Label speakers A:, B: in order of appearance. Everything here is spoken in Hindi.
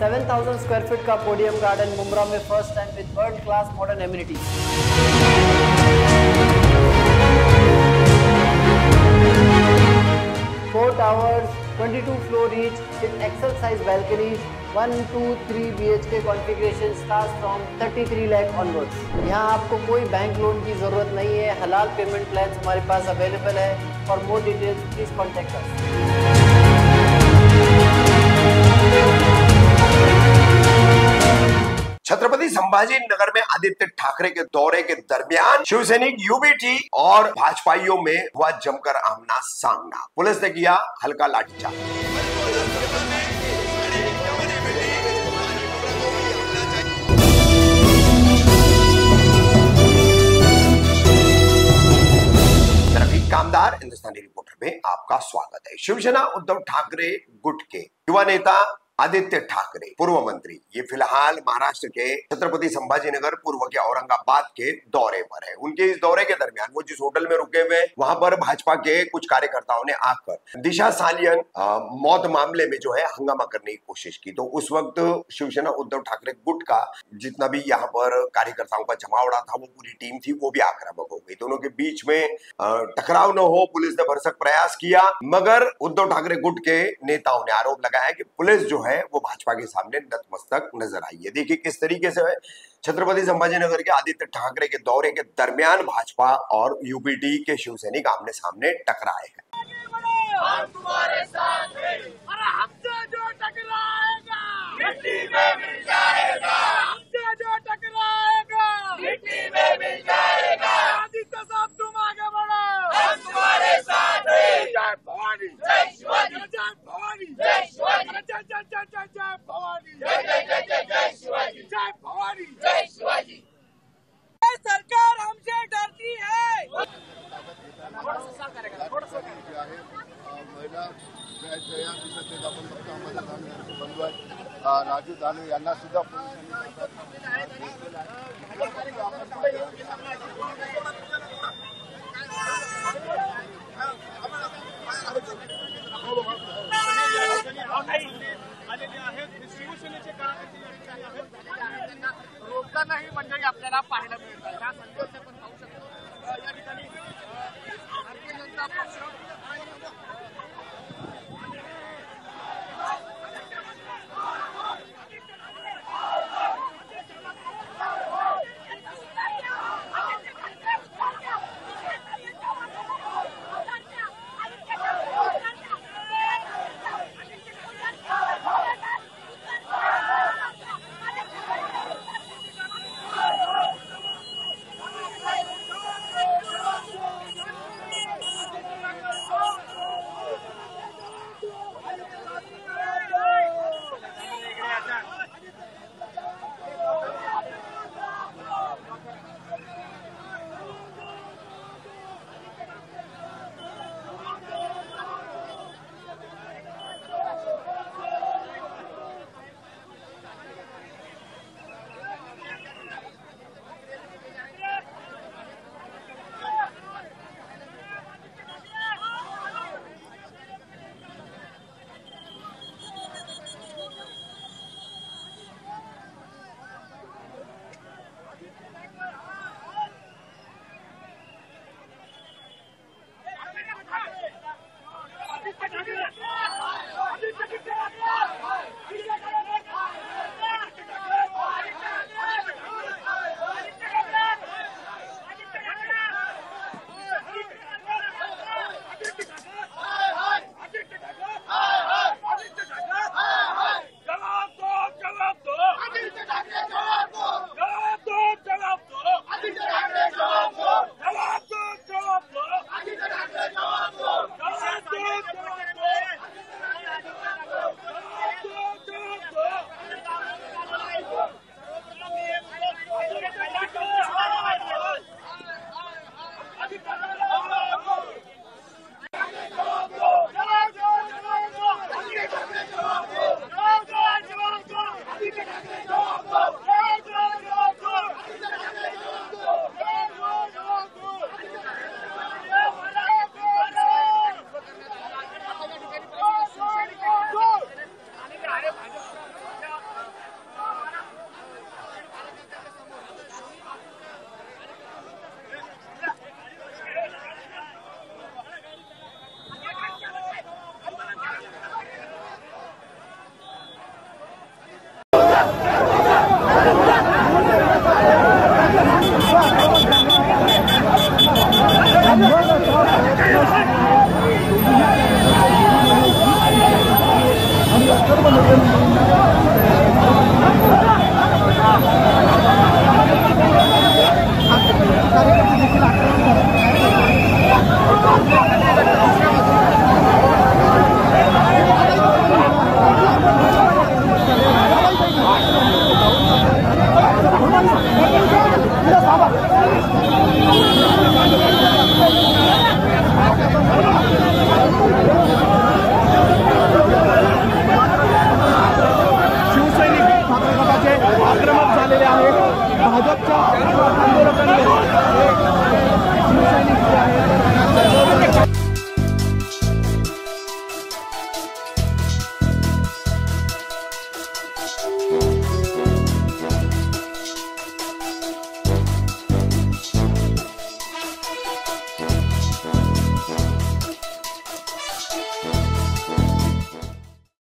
A: 7,000 स्क्वायर फीट का पोडियम गार्डन मुंब्रा में first time with world class modern amenities. 4 towers, 22 floor each with excel size balconies, 1, 2, 3 BHK configuration starts from 33 lakh onwards। यहाँ आपको कोई बैंक लोन की जरूरत नहीं है। हलाल पेमेंट प्लान हमारे पास अवेलेबल है। For more details please contact us.
B: Chhatrapati Sambhaji Nagar में आदित्य ठाकरे के दौरे के दरमियान शिवसैनिक, यूबीटी और भाजपाइयों में हुआ जमकर आमना सामना। पुलिस ने किया हल्का लाठीचार्ज। रफीक कामदार, हिंदुस्तानी रिपोर्टर में आपका स्वागत है। शिवसेना उद्धव ठाकरे गुट के युवा नेता आदित्य ठाकरे, पूर्व मंत्री, ये फिलहाल महाराष्ट्र के छत्रपति संभाजीनगर, पूर्व के औरंगाबाद के दौरे पर है। उनके इस दौरे के दरमियान वो जिस होटल में रुके हुए, वहां पर भाजपा के कुछ कार्यकर्ताओं ने आकर दिशा सालियन मौत मामले में जो है हंगामा करने की कोशिश की। तो उस वक्त शिवसेना उद्धव ठाकरे गुट का जितना भी यहाँ पर कार्यकर्ताओं का जमावड़ा था, वो पूरी टीम थी, वो भी आक्रामक हो गई। दोनों के बीच में टकराव न हो, पुलिस ने भरसक प्रयास किया, मगर उद्धव ठाकरे गुट के नेताओं ने आरोप लगाया कि पुलिस जो है वो भाजपा के सामने नतमस्तक नजर आई है। देखिए किस तरीके से छत्रपति संभाजीनगर के आदित्य ठाकरे के दौरे के दरमियान भाजपा और यूपीटी के शिवसैनिक आमने सामने टकराए हैं।
C: हम तुम्हारे साथ हैं। अरे हमसे जो टकराएगा मिट्टी में मिल जाएगा। हमसे जो टकराएगा मिट्टी में मिल जाएगा। आदित्य साहब तुम आगे बढ़ो, हम तुम्हारे साथ हैं। जय भवानी, जय शिवाजी, जय भवानी, जय शिवाजी, जय जय जय जय जय भवानी, जय जय जय जय जय शिवाजी, जय भवानी, जय शिवाजी। सरकार हमसे डरती है।
D: महिला आपण फक्त आम्हाला बंधू आहेत राजू दानवे यांना सुद्धा
C: शिवसेनेचे रोखतानाही मंडळी आपल्याला पाहायला मिळतात। हा संदेश आपण पाहू शकतो या ठिकाणी भारतीय जनता पक्ष
E: झालेले आहे. भाजपच्या